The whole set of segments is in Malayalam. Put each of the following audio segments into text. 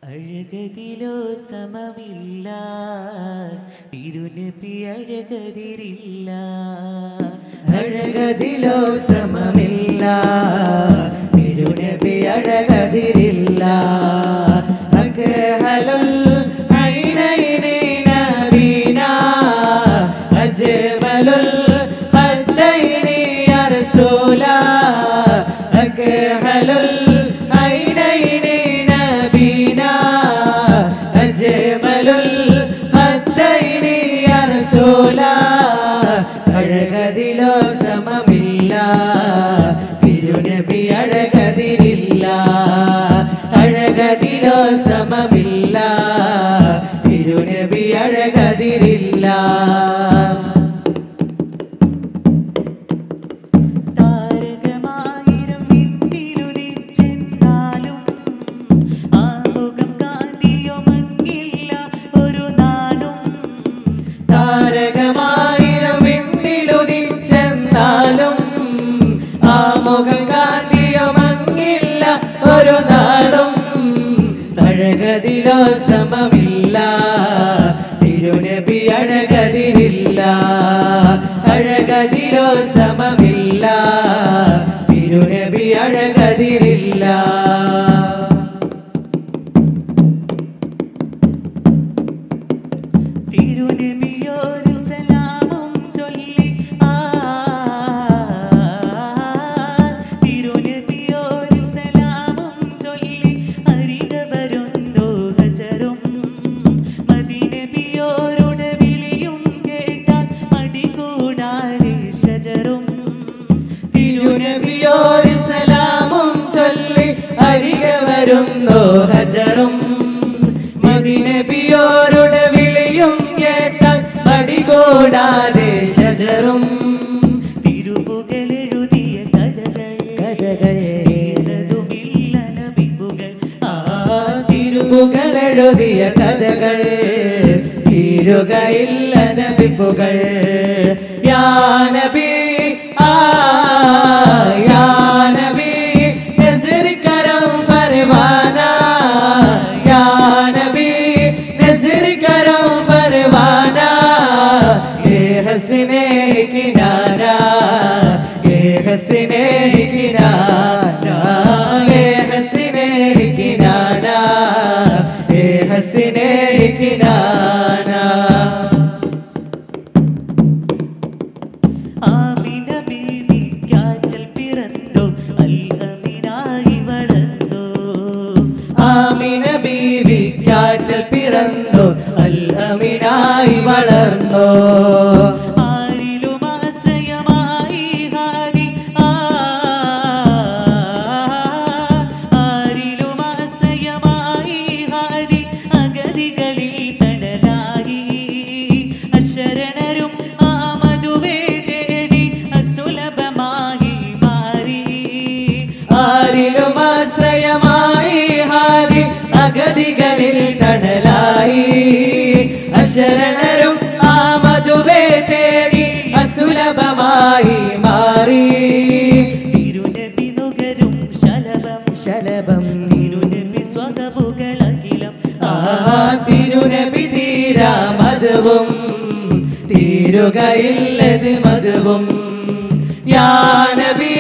അഴകതിലോ സമമില്ല തിരുനബി അഴകതിരില്ല അഴകതിലോ സമമില്ല തിരുനബി അഴകതിരില്ല അക്ഹലുൽ ഐനൈനി നബീനാ അജ്മലുൽ ഖദ്ദൈനി യാ റസൂലാ അക്ഹലുൽ ഐനൈനി നബീനാ അജ്മലുൽ ഖദ്ദൈനി യാ റസൂലാ അഴകതിലോ സമമില്ല തിരുനബി അഴകതിരില്ല അഴകതിലോ സമമില്ല തിരുനബി അഴകതിരില്ല താരകമായിരം വിണ്ണിലുദിച്ചെന്നാലും ആ മുഖം കാന്തിയോ മങ്ങില്ല ഒരു നാളും താരകമായിരം വിണ്ണിലുദിച്ചെന്നാലും ആ മുഖം കാന്തിയോ മങ്ങില്ല ഒരു നാളും അഴകതിലോ സമമില്ല തിരുനബി അഴകതിരില്ല അഴകതിലോ സമമില്ല തിരുനബി അഴകതിരില്ല തിരുനബിയോരിൽ സലാമും ചൊല്ലി തിരുനബിയോരിൽ സലാമും ചൊല്ലി അരിക വരുന്നു ഹജറും മദീനബിയോരുടെ വിളിയും കേട്ടാൽ മടികൂടാതെ ഷജറും തിരുനബിയോരിൽ സലാമും ചൊല്ലി അരിക വരുന്നു ഹജറും മദീനബിയോരുടെ വിളിയും കേട്ടാൽ മടികൂടാതെ ഷജറും തിരുപുകളെഴുതിയ കഥകൾ ഏതതുമില്ല നബിപ്പുകൾ തിരുപുകളെഴുതിയ കഥകൾ തീരുകയില്ല നബിപ്പുകൾ യാ നബി യാ നബി നസ്ർ കരം ഫർമാനാ യാ നബി നസ്ർ കരം ഫർമാനാ ये हसीने किनारा ये हसीने किनारा ये हसीने किनारा ये हसीने किनारा ആമിന ബീവി കാറ്റൽ പിറന്നു അൽ അമീനായി വളർന്നു ആമിന ബീവി കാറ്റൽ പിറന്നു അൽ അമീനായി വളർന്നു ആരിലും ആശ്രയമായി ഹാദി ആരിലും ആശ്രയമായി ഹാദി അഗതികളിൽ തണലായി അശരണരും ആ മധുവേ തേടി അസുലഭമായി മാറി ആരിലും ആശ്രയമായി ഹാദി അഗതികളിൽ തണലായി അശരണരും ആ മധുവേ തേടി അസുലഭമായി മാറി തിരുനബി നുകരും ശലഭം ശലഭം തിരുനബി സ്വതവുകളകിലം തിരുനബി തീരാ മധുവും തീരുകയില്ലത് മധുവും യാ നബി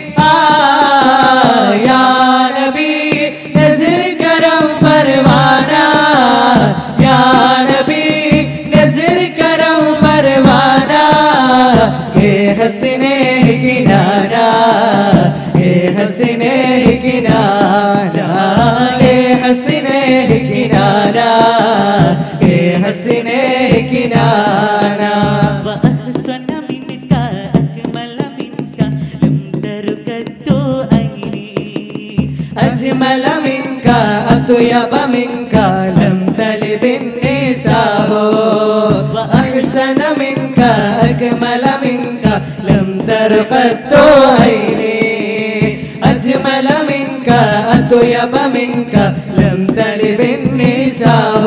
യാ നബി നസ്ർ കരം ഫർമാനാ യാ നബി നസ്ർ കരം ഫർമാനാ ये हसीने किनारा ये हसीने किनारा ये हसीने किनारा ये हसीने किनारा وأحسن منك أكمل منك لم تركت عيني أجمل منك أطيب منك لم تلد النساء وأحسن منك أكمل منك لم ترقد عيني أجمل منك أطيب منك لم تلد النساء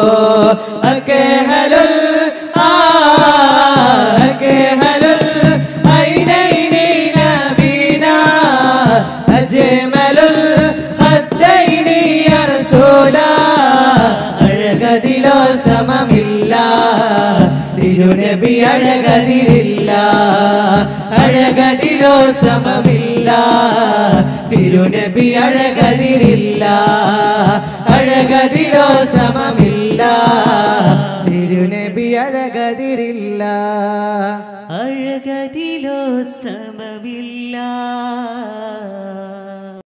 أكهل أكهل العينين نبينا أجمل الخدين يا رسول الله അഴകതിലോ സമമില്ല തിരുനബി അഴകതിരില്ല അഴകതിലോ സമമില്ല തിരുനബി അഴകതിരില്ല അഴകതിലോ സമമില്ല തിരുനബി അഴകതിരില്ല അഴകതിലോ